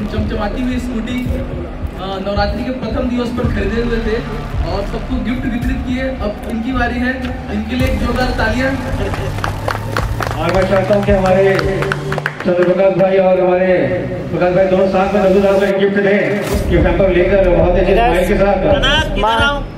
चमचमाती हुई स्कूटी नवरात्रि के प्रथम दिवस पर खरीदे हुए थे और सबको गिफ्ट वितरित किए। अब इनकी बारी है, इनके लिए एक जोरदार तालियां। और मैं चाहता हूँ कि हमारे चंद्रप्रकाश भाई और हमारे प्रकाश भाई दोनों साथ में नजूदार को एक गिफ्ट दें, गिफ्ट हैम्पर लेकर बहुत अच्छे स्माइल के साथ।